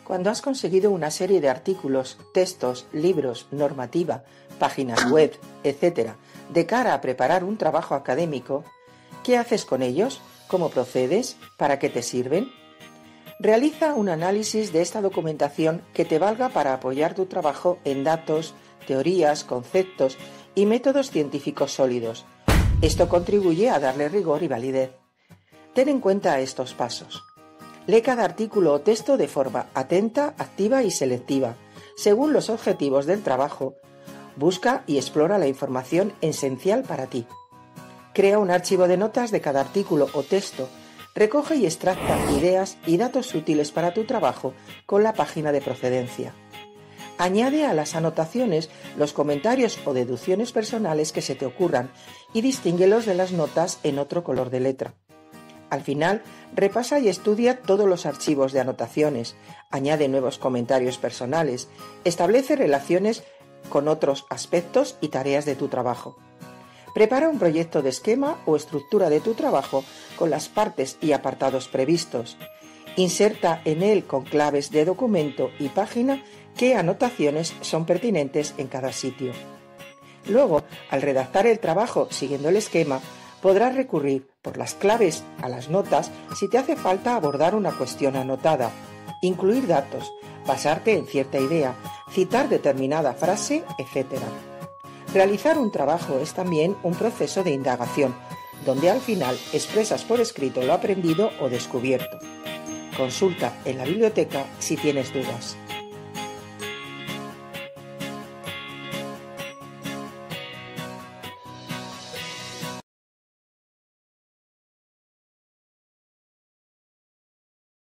Cuando has conseguido una serie de artículos, textos, libros, normativa, páginas web, etc., de cara a preparar un trabajo académico, ¿qué haces con ellos? ¿Cómo procedes? ¿Para qué te sirven? Realiza un análisis de esta documentación que te valga para apoyar tu trabajo en datos, teorías, conceptos y métodos científicos sólidos. Esto contribuye a darle rigor y validez. Ten en cuenta estos pasos. Lee cada artículo o texto de forma atenta, activa y selectiva, según los objetivos del trabajo. Busca y explora la información esencial para ti. Crea un archivo de notas de cada artículo o texto. Recoge y extracta ideas y datos útiles para tu trabajo con la página de procedencia. Añade a las anotaciones los comentarios o deducciones personales que se te ocurran y distínguelos de las notas en otro color de letra. Al final, repasa y estudia todos los archivos de anotaciones, añade nuevos comentarios personales, establece relaciones con otros aspectos y tareas de tu trabajo. Prepara un proyecto de esquema o estructura de tu trabajo con las partes y apartados previstos. Inserta en él con claves de documento y página qué anotaciones son pertinentes en cada sitio. Luego, al redactar el trabajo siguiendo el esquema, podrás recurrir por las claves a las notas si te hace falta abordar una cuestión anotada, incluir datos, basarte en cierta idea, citar determinada frase, etc. Realizar un trabajo es también un proceso de indagación, donde al final expresas por escrito lo aprendido o descubierto. Consulta en la biblioteca si tienes dudas.